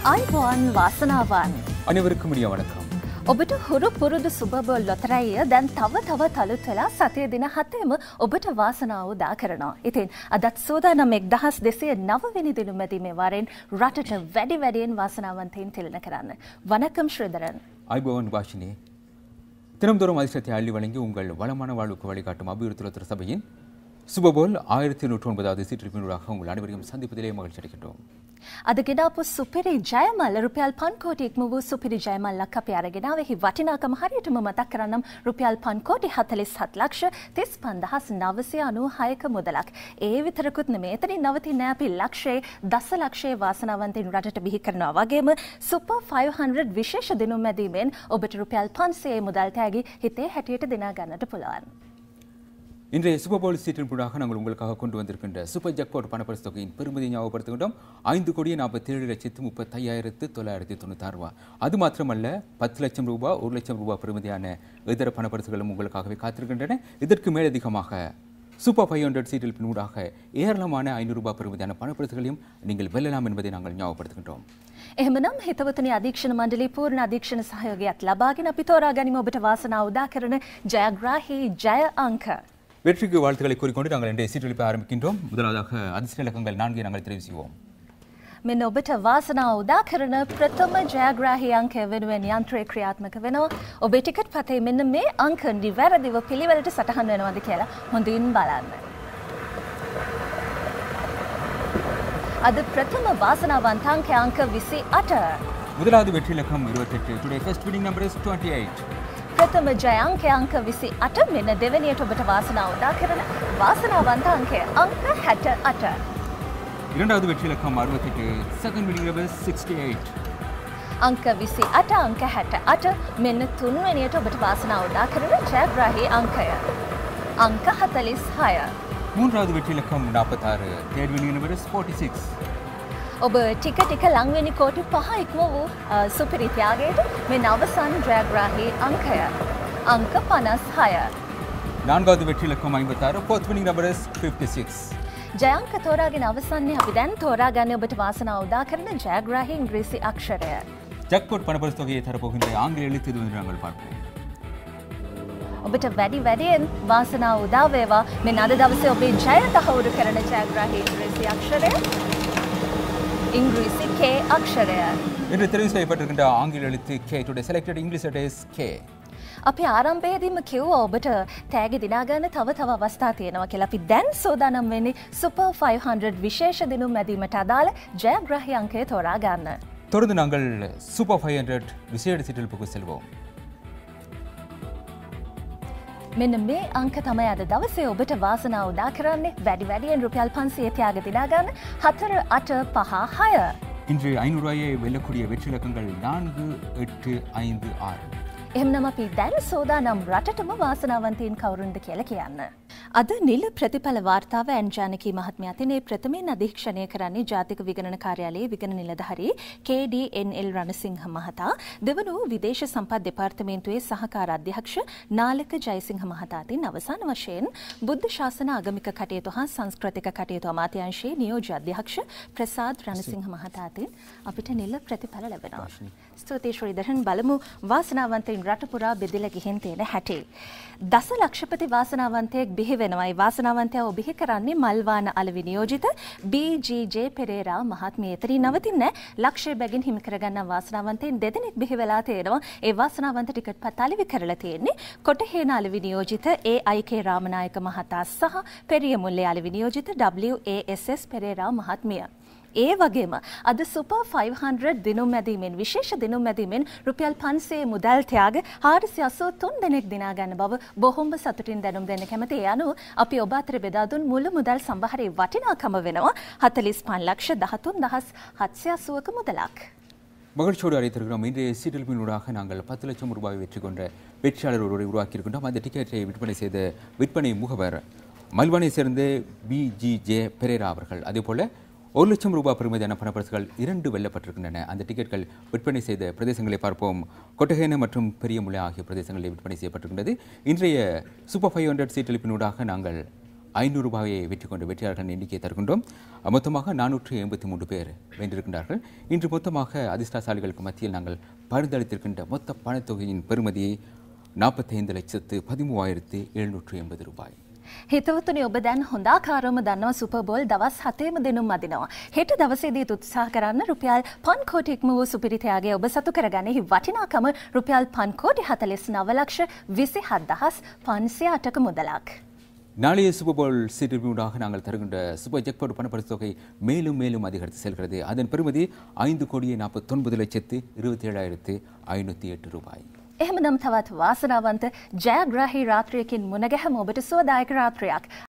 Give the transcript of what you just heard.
අයිබෝන් වාසනාවන් අනිවරකම වණකම්. ඔබට හුරු පුරුදු සුබබෝල් ලොතරැයිය දැන් තව අලුත් වෙලා සතිය දින 7ෙම ඔබට වාසනාව උදා කරනවා. ඉතින් අදත් සූදානම් 1209 වෙනි දිනුමැදිමේ වරෙන් රටට වැඩියෙන් වාසනාවන්තයින් තිලන කරන්න. வணக்கம் ஸ்ரீதரன். ஐபோன் வாஷினி தினம்தோறும் அதிர்ஷ்டத்தை அள்ளி வழங்கி உங்கள் வளமான வாழ்வுக்கு வழிகாட்டும் அபிவிருத்தி சபையின் சுபபோல் 1109வது சீட்டிற்குள்ளாக உங்கள் அனைவரையும் சந்திப்பதிலே மகிழ்ச்சி அடைகின்றோம். අද ගෙනාපු සුපිරි ජයමල් රුපියල් 5 කෝටි ඉක්ම වූ සුපිරි ජයමල්ලක් අපි අරගෙන ආවෙහි වටිනාකම හරියටම මතක් කරනම් රුපියල් 5 කෝටි 47 ලක්ෂ 35996ක මුදලක්. ඒ විතරකුත් නෙමෙයි. එතනින් නවතින්නේ අපි ලක්ෂයේ දසලක්ෂයේ වාසනාවන්තයින් රටට බිහි කරනවා වගේම සුපර් 500 විශේෂ දිනුම් මැදීමෙන් ඔබට රුපියල් 500 මුදල් තෑගි හිතේ හැටියට දිනා ගන්නට පුළුවන්. இன்றைய சூப்பர்போல் சீட்டின்பூடாக நாங்கள் உங்களுக்காக கொண்டு வந்திருக்கின்ற சூப்பர் ஜாக்பாட் பணப்பரிசு தொகையின் பெருமதியை ஞாபகப்படுத்துகின்றோம். 5,47,35,996 அது மாத்திரமல்ல 10 லட்சம் ரூபாய் 1 லட்சம் ரூபாய் பெருமதியான இதர பணப்பரிசுகளும் உங்களுக்காகவே காத்திருக்கின்றன. இதற்கு மேலதிகமாக சூப்பர் 500 சீட்டில் பின்னூடாக ஏராளமான 500 ரூபாய் பெருமதியான பணப்பரிசுகளையும் நீங்கள் வெல்லலாம் என்பதை நாங்கள் ஞாபகப்படுத்துகின்றோம். එහෙමනම් හිතවතුනි අධීක්ෂණ මණ්ඩලයේ පූර්ණ අධීක්ෂණ සහයෝගයක් ලබාගෙන අපි තෝරා ගනිමු ඔබට වාසනාව උදා කරන ජයග්‍රාහී ජය අංක. வெற்றிக்கு வாழ்த்துக்களை கூறிக்கொண்டு நாங்கள் இன்றைய சீட்டளிப்பை ஆரம்பிக்கின்றோம். முதலாவதாக அதிர்ஷ்ட இலக்கங்கள் 4 நாங்கள் தெரிவு செய்வோம். මෙන්න ඔබට වාසනාව උදා කරන ප්‍රථම ජයග්‍රාහී අංකය වෙනුවෙන් යන්ත්‍රය ක්‍රියාත්මක වෙනවා. ඔබේ ටිකට් පතේ මෙන්න මේ අංක නිවැරදිව පිළිවෙලට සටහන් වෙනවද කියලා හොඳින් බලන්න. අද ප්‍රථම වාසනාවන්ත අංකය අංක 28. முதலாவது வெற்றி இலக்கம் 28. Today first winning number is 28. ප්‍රථම ජය අංකය අංක 28. මෙන්න දෙවෙනියට ඔබට වාසනාව උදා කරන වාසනාවන්ත අංකය අංක 68. இரண்டாவது வெற்றி இலக்கம் 68. Second winning number is 68. අංක 28 අංක 68. මෙන්න තුන්වෙනියට ඔබට වාසනාව උදා කරන ජයග්‍රාහී අංකය අංක 46. மூன்றாவது வெற்றி இலக்கம் 46. Third winning number is 46. ඔබ ටික ලං වෙනි කෝටි 5 ඉක්ම වූ සුපිරි ත්‍යාගයට මෙන්න අවසන් ජයග්‍රාහී අංකය අංක 56. நான்காவது வெற்றி இலக்கம் 56. Fourth winning number is 56. ජයංක තෝරාගෙන අවසන්නේ අපි දැන් තෝරාගන්නේ ඔබට වාසනාව උදා කරන ජයග්‍රාහී ඉංග්‍රීසි අක්ෂරය. ஜாக்பாட் பணப்பரிசு தொகையை தரப்போகின்ற ஆங்கில எழுத்து இது என்று நாங்கள் பார்ப்போம். ඔබට වැඩියෙන් වාසනාව උදා වේවා. මෙන්න අද දවසේ ඔබේ ජය තහවුරු කරන ජයග්‍රාහී ඉංග්‍රීසි අක්ෂරය ඉංග්‍රීසි K අක්ෂරය. இன்று தெரிவு செய்யப்பட்டிருக்கின்ற ஆங்கில எழுத்து K. Today selected English letter is K. අපි ආරම්භයේදීම කිව්වා ඔබට තෑගි දිනා ගන්න තව අවස්ථා තියෙනවා කියලා. අපි දැන් සෝදානම් වෙන්නේ සුපර් 500 විශේෂ දිනුම් මැදීමට අදාළ ජයග්‍රාහී අංකය තෝරා ගන්න. தொடர்ந்து நாங்கள் சூப்பர் 500 விசேட சீட்டளிப்புக்கு செல்வோம். මෙන්න මේ අංක තමයි අද දවසේ ඔබට වාසනාව උදා කරන්නේ. වැඩියෙන් රුපියල් 500 ත්‍යාග දිනා ගන්න 4856. இன்று 500 ரூபாயை வெல்லக்கூடிய வெற்றி இலக்கங்கள் 4, 8, 5, 6. එහෙමනම් අපි දැන් සෝදානම් රටටම වාසනාවන්තයින් කවුරුන්ද කියලා කියන්න. අද නිල ප්‍රතිඵල වාර්තාව ඇන්ජානකී මහත්මිය අතිනේ ප්‍රථමයෙන් අධීක්ෂණය කරන්නේ ජාතික විගණන කාර්යාලයේ විගණන නිලධාරී KDNL රණසිංහ මහතා, දෙවනුව විදේශ සම්පත් දෙපාර්තමේන්තුවේ සහකාර අධ්‍යක්ෂ නාලක ජයසිංහ මහතා අතින් අවසාන වශයෙන් බුද්ධ ශාසන ආගමික කටයුතු හා සංස්කෘතික කටයුතු අමාත්‍යාංශයේ නියෝජ්‍ය අධ්‍යක්ෂ ප්‍රසාද් රණසිංහ මහතා අතින් අපිට නිල ප්‍රතිඵල ලැබෙනවා. ස්තුතියි ශ්‍රීදරන්. බලමු වාසනාවන්තයින් රට පුරා බෙදලා ගිහින් තියෙන හැටි. දස ලක්ෂපති වාසනාවන්තයෙක් බිහි වෙනවායි. වාසනාවන්තයව බිහි කරන්නේ මල්වාන අලවි නියෝජිත BGJ පෙරේරා මහත්මිය. එතනින් නවතින්නේ ලක්ෂය බැගින් හිමි කරගන්න වාසනාවන්තයින් දෙදෙනෙක් බිහි වෙලා තියෙනවා. ඒ වාසනාවන්ත ටිකට් පත් අලෙවි කරලා තියෙන්නේ කොටහේන අලවි නියෝජිත AIK රාමනායක මහතා සහ පෙරියමුල්ලේ අලවි නියෝජිත WASS පෙරේරා මහත්මිය. ඒ වගේම අද සුපර් 500 දිනුම් මැදීමෙන් විශේෂ දිනුම් මැදීමෙන් රුපියල් 500 මුදල් ත්‍යාග 483 දෙනෙක් දිනා ගන්න බව බොහොම සතුටින් දැනුම් දෙන්න කැමති. ඒ අනුව අපි ඔබ අතර බෙදා දුන් මුළු මුදල් සම්භාරයේ වටිනාකම වෙනවා 45,13,780ක මුදලක්. மகிழ்ச்சியோடு அறிவித்திருக்கிறோம். இன்றைய சீட்டளிப்பினூடாக நாங்கள் 10 லட்சம் ரூபாய் வெற்றி கொண்ட வெற்றியாளர் ஒருவரை உருவாக்கியிருக்கின்றோம். அந்த டிக்கெட்டை விற்பனை செய்த விற்பனை முகவர் மல்வானை சேர்ந்த BGJ பெரேரா அவர்கள். அதேபோல 1 லட்சம் ரூபாய் பெறுமதியான பணப்பரிசுகள் 2 வெல்லப்பட்டிருக்கின்றன. அந்த டிக்கெட்கள் விற்பனை செய்த பிரதேசங்களை பார்ப்போம். கொட்டகேன மற்றும் பெரியமுலை ஆகிய பிரதேசங்களில் விற்பனை செய்யப்பட்டிருக்கின்றது. இன்றைய சூப்பர் 500 சீட்டளிப்பினூடாக நாங்கள் 500 ரூபாயை வெற்றி கொண்ட வெற்றியாளர்கள் எண்ணிக்கையை தருகின்றோம். மொத்தமாக 483 பேர் வென்றிருக்கின்றார்கள். இன்று மொத்தமாக அதிர்ஷ்டசாலிகளுக்கு மத்தியில் நாங்கள் பரிந்தளித்திருக்கின்ற மொத்த பணத்தொகையின் பெறுமதியை 45,13,780 ரூபாய். හිතවතුනි ඔබ දැන් හොඳාකාරවම දන්නවා සුපර්බෝල් දවස් 7ම දිනුම් අදිනවා. හෙට දවසේදී උත්සාහ කරන්න රුපියල් 5 කෝටි ඉක්ම වූ සුපිරිතයාගේ ඔබ සතු කරගන්න එහි වටිනාකම රුපියල් 5 කෝටි 49 ලක්ෂ 27,508ක මුදලක්. நாளைய சூப்பர் போல் சீட்டிற்காக நாங்கள் தருகின்ற சூப்பர் ஜெக்பாட் பணப்பரிசு தொகை மேலும் மேலும் அதிகரித்து செல்கிறது. அதன் பெறுமதி 5,49,27,508 ரூபாய். එහෙමනම් තවත් වාසනාවන්ත ජයග්‍රාහී රාත්‍රියකින් මුණ ගැහෙමු ඔබට සුවදායක රාත්‍රියක්.